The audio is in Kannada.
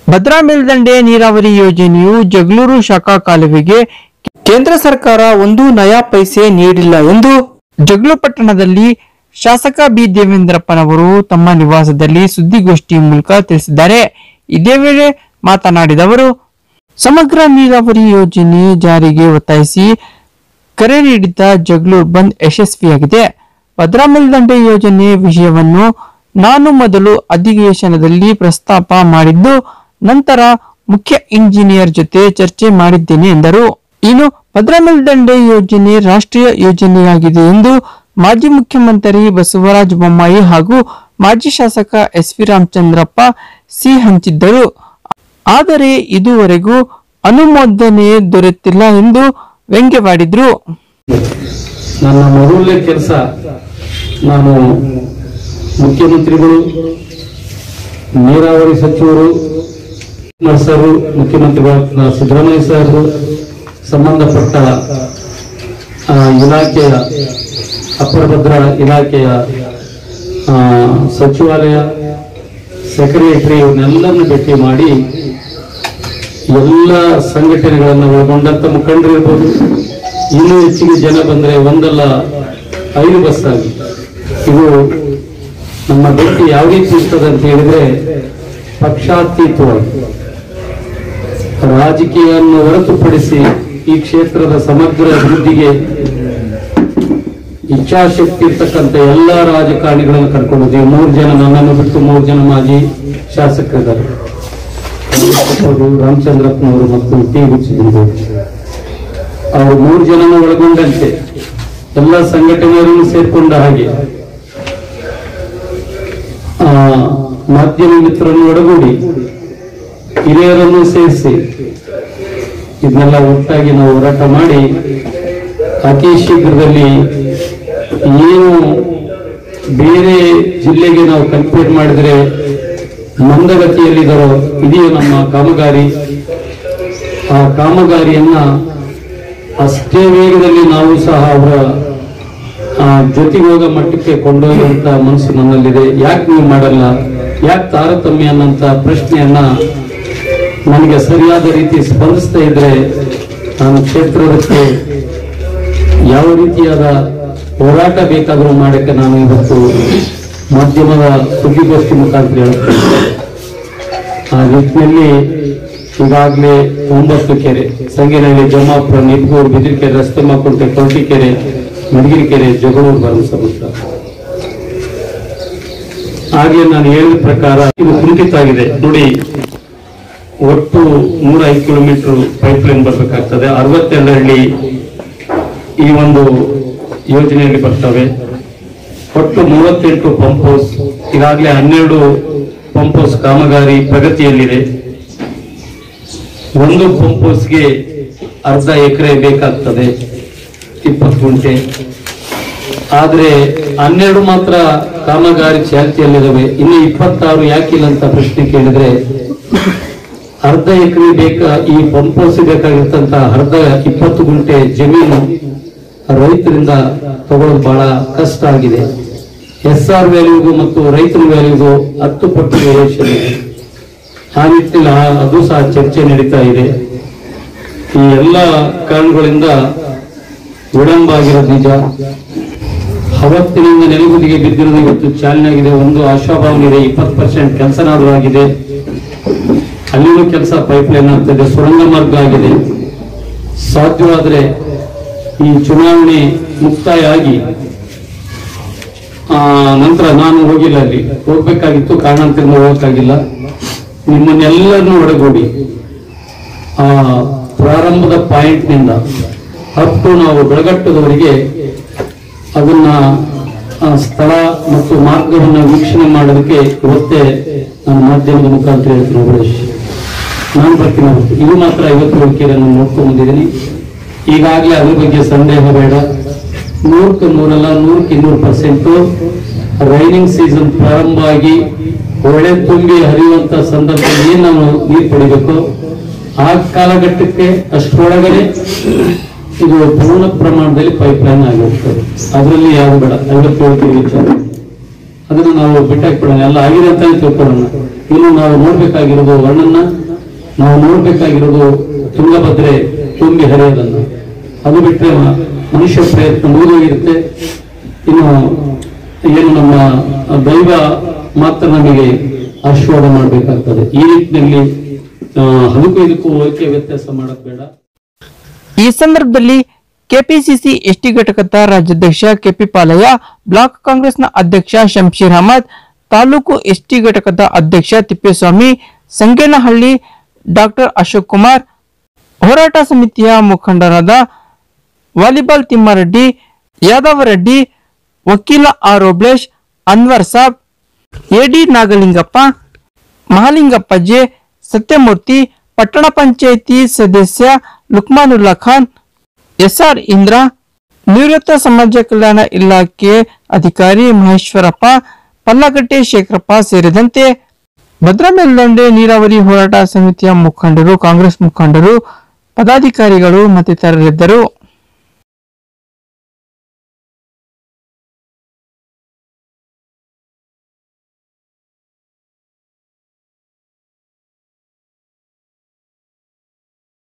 ಭದ್ರಾ ಮೇಲ್ದಂಡೆ ನೀರಾವರಿ ಯೋಜನೆಯು ಜಗಳೂರು ಶಾಖಾ ಕಾಲುವೆಗೆ ಕೇಂದ್ರ ಸರ್ಕಾರ ಒಂದು ನಯಾ ಪೈಸೆ ನೀಡಿಲ್ಲ ಎಂದು ಜಗಳೂರು ಪಟ್ಟಣದಲ್ಲಿ ಶಾಸಕ ಬಿ ದೇವೇಂದ್ರಪ್ಪನವರು ತಮ್ಮ ನಿವಾಸದಲ್ಲಿ ಸುದ್ದಿಗೋಷ್ಠಿ ಮೂಲಕ ತಿಳಿಸಿದ್ದಾರೆ. ಇದೇ ವೇಳೆ ಮಾತನಾಡಿದ ಅವರು, ಸಮಗ್ರ ನೀರಾವರಿ ಯೋಜನೆ ಜಾರಿಗೆ ಒತ್ತಾಯಿಸಿ ಕರೆ ನೀಡಿದ್ದ ಜಗಳೂರು ಬಂದ್ ಯಶಸ್ವಿಯಾಗಿದೆ. ಭದ್ರಾ ಮೇಲ್ದಂಡೆ ಯೋಜನೆ ವಿಷಯವನ್ನು ನಾನು ಮೊದಲು ಅಧಿವೇಶನದಲ್ಲಿ ಪ್ರಸ್ತಾಪ ಮಾಡಿದ್ದು, ನಂತರ ಮುಖ್ಯ ಇಂಜಿನಿಯರ್ ಜೊತೆ ಚರ್ಚೆ ಮಾಡಿದ್ದೇನೆ ಎಂದರು. ಇನ್ನು ಭದ್ರಾ ಮೇಲ್ದಂಡೆ ಯೋಜನೆ ರಾಷ್ಟ್ರೀಯ ಯೋಜನೆಯಾಗಿದೆ ಎಂದು ಮಾಜಿ ಮುಖ್ಯಮಂತ್ರಿ ಬಸವರಾಜ ಬೊಮ್ಮಾಯಿ ಹಾಗೂ ಮಾಜಿ ಶಾಸಕ ಎಸ್.ವಿ. ರಾಮಚಂದ್ರಪ್ಪ ಸಿಹಿ ಹಂಚಿದ್ದರು. ಆದರೆ ಇದುವರೆಗೂ ಅನುಮೋದನೆ ದೊರೆತಿಲ್ಲ ಎಂದು ವ್ಯಂಗ್ಯವಾಡಿದ್ರು. ನನ್ನ ಮೊದಲನೇ ಕೆಲಸ, ನಾನು ಮುಖ್ಯಮಂತ್ರಿಗಳು, ನೀರಾವರಿ ಸಚಿವರು, ಸರ್, ಮುಖ್ಯಮಂತ್ರಿಗಳ ಸಿದ್ದರಾಮಯ್ಯ ಸಾಹೇಬರು, ಸಂಬಂಧಪಟ್ಟ ಇಲಾಖೆಯ ಅಪರ ಭದ್ರಾ ಇಲಾಖೆಯ ಸಚಿವಾಲಯ ಸೆಕ್ರೆಟರಿ ಇವನ್ನೆಲ್ಲರನ್ನು ಭೇಟಿ ಮಾಡಿ ಎಲ್ಲ ಸಂಘಟನೆಗಳನ್ನು ಒಳಗೊಂಡಂತ ಮುಖಂಡರು ಇರ್ಬೋದು, ಇನ್ನೂ ಹೆಚ್ಚಿಗೆ ಜನ ಬಂದರೆ ಒಂದಲ್ಲ 5 ಬಸ್ ಆಗಿ ಇದು ನಮ್ಮ ಭೇಟಿ ಯಾವ ರೀತಿ ಇರ್ತದೆ ಅಂತ ಹೇಳಿದ್ರೆ, ಪಕ್ಷಾತೀತವಾಗಿ ರಾಜಕೀಯವನ್ನು ಹೊರತುಪಡಿಸಿ ಈ ಕ್ಷೇತ್ರದ ಸಮಗ್ರ ಅಭಿವೃದ್ಧಿಗೆ ಇಚ್ಛಾಶಕ್ತಿ ಇರ್ತಕ್ಕಂಥ ಎಲ್ಲಾ ರಾಜಕಾರಣಿಗಳನ್ನು ಕರ್ಕೊಂಡಿದ್ದೀವಿ. 3 ಜನ ನನ್ನನ್ನು ಬಿಟ್ಟು 3 ಜನ ಮಾಜಿ ಶಾಸಕರಿದ್ದಾರೆ, ರಾಮಚಂದ್ರಪ್ಪನವರು ಮತ್ತು ಟಿ ಗುಚ್ಚಿದ್ರು. ಅವರು 3 ಜನನ ಒಳಗೊಂಡಂತೆ ಎಲ್ಲ ಸಂಘಟನೆಯವರನ್ನು ಸೇರ್ಕೊಂಡ ಹಾಗೆ ಮಾಧ್ಯಮ ಮಿತ್ರರನ್ನು ಒಳಗೂಡಿ ಹಿರಿಯರನ್ನು ಸೇರಿಸಿ ಇದನ್ನೆಲ್ಲ ಒಟ್ಟಾಗಿ ನಾವು ಹೋರಾಟ ಮಾಡಿ ಅತಿ ಶೀಘ್ರದಲ್ಲಿ ಏನು ಬೇರೆ ಜಿಲ್ಲೆಗೆ ನಾವು ಕಂಪೇರ್ ಮಾಡಿದ್ರೆ ಮಂದಗತಿಯಲ್ಲಿದ್ದಾರೋ ಇದೆಯೋ ನಮ್ಮ ಕಾಮಗಾರಿ, ಆ ಕಾಮಗಾರಿಯನ್ನ ಅಷ್ಟೇ ವೇಗದಲ್ಲಿ ನಾವು ಸಹ ಅವರ ಜೊತೆಗೆ ಹೋಗೋ ಮಟ್ಟಕ್ಕೆ ಕೊಂಡೊಯ್ಯುವಂತ ಮನಸ್ಸು ನನ್ನಲ್ಲಿದೆ. ಯಾಕೆ ನೀವು ಮಾಡಲ್ಲ, ಯಾಕೆ ತಾರತಮ್ಯ ಅನ್ನಂತ ಪ್ರಶ್ನೆಯನ್ನ ನನಗೆ ಸರಿಯಾದ ರೀತಿ ಸ್ಪಂದಿಸ್ತಾ ಇದ್ರೆ ನಾನು ಕ್ಷೇತ್ರದಕ್ಕೆ ಯಾವ ರೀತಿಯಾದ ಹೋರಾಟ ಬೇಕಾದರೂ ಮಾಡಕ್ಕೆ ನಾನು ಇವತ್ತು ಮಾಧ್ಯಮದ ಸುದ್ದಿಗೋಷ್ಠಿ ಮುಖಾಂತರ ಹೇಳ್ತೇನೆ. ಆ ನಿಟ್ಟಿನಲ್ಲಿ ಈಗಾಗಲೇ 9 ಕೆರೆ, ಸಂಗೇನಹಳ್ಳಿ, ಜಮಾಪುರ, ನಿಬ್ಗೂರು, ಬಿದಿರಕೆರೆ, ರಸ್ತೆ ಮಾಕುಂಟೆ, ಕೊರಟೀಕೆರೆ, ಮಡಗಿರಿಕೆರೆ, ಜಗಳೂರು, ಭರಮಸಾಗರ. ಹಾಗೆ ನಾನು ಹೇಳಿದ ಪ್ರಕಾರ ಇದು ಕುಂಠಿತ ಆಗಿದೆ ನೋಡಿ. ಒಟ್ಟು 105 ಕಿಲೋಮೀಟರ್ ಪೈಪ್ಲೈನ್ ಬರಬೇಕಾಗ್ತದೆ. 62 ಹಳ್ಳಿ ಈ ಒಂದು ಯೋಜನೆಯಲ್ಲಿ ಬರ್ತವೆ. ಒಟ್ಟು 38 ಪಂಪ್ ಹೌಸ್, ಈಗಾಗಲೇ 12 ಪಂಪ್ ಹೌಸ್ ಕಾಮಗಾರಿ ಪ್ರಗತಿಯಲ್ಲಿದೆ. ಒಂದು ಪಂಪ್ ಹೌಸ್ಗೆ ಅರ್ಧ ಎಕರೆ ಬೇಕಾಗ್ತದೆ, 20 ಗುಂಟೆ. ಆದ್ರೆ 12 ಮಾತ್ರ ಕಾಮಗಾರಿ ಚಾಲ್ತಿಯಲ್ಲಿದ್ದಾವೆ. ಇನ್ನು 26 ಯಾಕಿಲ್ಲ ಅಂತ ಪ್ರಶ್ನೆ ಕೇಳಿದ್ರೆ, ಅರ್ಧ ಎಕರೆ ಬೇಕಾ ಈ ಪಂಪ್ ಹೌಸ್ ಬೇಕಾಗಿರ್ತಂತ ಅರ್ಧ 20 ಗುಂಟೆ ಜಮೀನು ರೈತರಿಂದ ತಗೊಳ್ಳೋದು ಬಹಳ ಕಷ್ಟ ಆಗಿದೆ. SR ವ್ಯಾಲ್ಯೂಗೂ ಮತ್ತು ರೈತರ ವ್ಯಾಲ್ಯೂಗೂ 10 ಪಟ್ಟು ವೇರಿಯೇಷನ್ ಇದೆ. ಆ ನಿಟ್ಟಿನಲ್ಲಿ ಅದು ಸಹ ಚರ್ಚೆ ನಡೀತಾ ಇದೆ. ಈ ಎಲ್ಲ ಕಾರಣಗಳಿಂದ ವಿಳಂಬ ಆಗಿರೋದು ನಿಜ. ಅವತ್ತಿನಿಂದ ನೆಲಗುದಿಗೆ ಬಿದ್ದಿರೋದು ಇವತ್ತು ಚಾಲನೆ ಆಗಿದೆ. ಒಂದು ಆಶಾಭಾವನೆ ಇದೆ, 20% ಕೆಲಸನಾದರೂ ಆಗಿದೆ. ಅಲ್ಲಿನೂ ಕೆಲಸ ಪೈಪ್ಲೈನ್ ಆಗ್ತದೆ, ಸುರಂಗ ಮಾರ್ಗ ಆಗಿದೆ. ಸಾಧ್ಯವಾದರೆ ಈ ಚುನಾವಣೆ ಮುಕ್ತಾಯ ಆಗಿ ನಂತರ ನಾನು ಹೋಗಿಲ್ಲ, ಅಲ್ಲಿ ಹೋಗ್ಬೇಕಾಗಿತ್ತು, ಕಾರಣಾಂತರದಿಂದ ಹೋಗಕ್ಕಾಗಿಲ್ಲ. ನಿಮ್ಮನ್ನೆಲ್ಲರನ್ನೂ ಒಳಗೂಡಿ ಆ ಪ್ರಾರಂಭದ ಪಾಯಿಂಟ್ ನಿಂದ ಹತ್ತು ನಾವು ಬೆಳಗಟ್ಟದವರೆಗೆ ಅದನ್ನ ಸ್ಥಳ ಮತ್ತು ಮಾರ್ಗವನ್ನು ವೀಕ್ಷಣೆ ಮಾಡೋದಕ್ಕೆ ಇವತ್ತೇ ನಾನು ಮಾಧ್ಯಮದ ಮುಖಾಂತರ ಹೇಳ್ತೀನಿ. ಗಣೇಶ್, ನಾನು ಬರ್ತೀನಿ. ಇದು ಮಾತ್ರ 50 ಕೆರೆಯನ್ನು ನೋಡ್ಕೊಂಡು ಬಂದಿದ್ದೀನಿ. ಈಗಾಗಲೇ ಅದ್ರ ಬಗ್ಗೆ ಸಂದೇಹ ಬೇಡ. 100ಕ್ಕೆ 100 ಅಲ್ಲ, 100ಕ್ಕೆ 200% ರೈನಿಂಗ್ ಸೀಸನ್ ಪ್ರಾರಂಭ ಆಗಿ ಒಳ್ಳೆ ತುಂಬಿ ಹರಿಯುವಂತ ಸಂದರ್ಭದಲ್ಲಿ ಏನು ನಾವು ನೀರು ಪಡಿಬೇಕು, ಆ ಕಾಲಘಟ್ಟಕ್ಕೆ ಅಷ್ಟರೊಳಗಡೆ ಇದು ಪೂರ್ಣ ಪ್ರಮಾಣದಲ್ಲಿ ಪೈಪ್ಲೈನ್ ಆಗಿರ್ತದೆ. ಅದರಲ್ಲಿ ಯಾವುದು ಬೇಡ. 57 ವಿಚಾರ ಅದನ್ನು ನಾವು ಬಿಟ್ಟಾಕ್ಬಿಡೋಣ. ಎಲ್ಲ ಆಗಿದೆ ಅಂತ ತಿಳ್ಕೊಳ್ಳೋಣ. ಇನ್ನು ನಾವು ನೋಡ್ಬೇಕಾಗಿರೋದು ವರ್ಣನ್ನ, ನಾವು ನೋಡ್ಬೇಕಾಗಿರೋದು ತುಂಗಭದ್ರೆ ತುಂಬಿ ಹರಿಯೋದನ್ನ. ಅದು ಬಿಟ್ಟರೆ ಮನುಷ್ಯ ಪ್ರಯತ್ನ ಮುಗಿದೋಗಿರುತ್ತೆ. ಇನ್ನು ಏನು ನಮ್ಮ ದೈವ ಮಾತ್ರ ನಮಗೆ ಆಶೀರ್ವಾದ ಮಾಡಬೇಕಾಗ್ತದೆ. ಈ ನಿಟ್ಟಿನಲ್ಲಿ ಅದಕ್ಕೂ ಇದಕ್ಕೂ ಹೋಲಿಕೆ ವ್ಯತ್ಯಾಸ ಮಾಡಕ್ ಬೇಡ. ಈ ಸಂದರ್ಭದಲ್ಲಿ ಕೆಪಿಸಿಸಿ ಎಸ್ಟಿ ಘಟಕದ ರಾಜ್ಯಾಧ್ಯಕ್ಷ ಕೆಪಿ ಪಾಲಯ್ಯ, ಬ್ಲಾಕ್ ಕಾಂಗ್ರೆಸ್ನ ಅಧ್ಯಕ್ಷ ಶಂಶೀರ್ ಅಹಮದ್, ತಾಲೂಕು ಎಸ್ಟಿ ಘಟಕದ ಅಧ್ಯಕ್ಷ ತಿಪ್ಪೇಸ್ವಾಮಿ, ಸಂಗೇನಹಳ್ಳಿ ಡಾಕ್ಟರ್ ಅಶೋಕ್ ಕುಮಾರ್, ಹೋರಾಟ ಸಮಿತಿಯ ಮುಖಂಡರಾದ ವಾಲಿಬಾಲ್ ತಿಮ್ಮಾರೆಡ್ಡಿ, ಯಾದವ ರೆಡ್ಡಿ, ವಕೀಲ ಆರ್ ಓಬ್ಳೇಶ್, ಅನ್ವರ್ ಸಾಬ್, ಎಡಿ ನಾಗಲಿಂಗಪ್ಪ, ಮಹಾಲಿಂಗಪ್ಪ ಸತ್ಯಮೂರ್ತಿ, ಪಟ್ಟಣ ಪಂಚಾಯಿತಿ ಸದಸ್ಯ ಲುಕ್ಮಾನುಲ್ಲಾ ಖಾನ್, ಎಸ್ಆರ್ ಇಂದ್ರ, ನಿವೃತ್ತ ಸಮಾಜ ಕಲ್ಯಾಣ ಇಲಾಖೆ ಅಧಿಕಾರಿ ಮಹೇಶ್ವರಪ್ಪ, ಪಲ್ಲಗಟ್ಟೆ ಶೇಖರಪ್ಪ ಸೇರಿದಂತೆ ಭದ್ರಾ ಮೇಲ್ದಂಡೆ ನೀರಾವರಿ ಹೋರಾಟ ಸಮಿತಿಯ ಮುಖಂಡರು, ಕಾಂಗ್ರೆಸ್ ಮುಖಂಡರು, ಪದಾಧಿಕಾರಿಗಳು ಮತ್ತಿತರರಿದ್ದರು.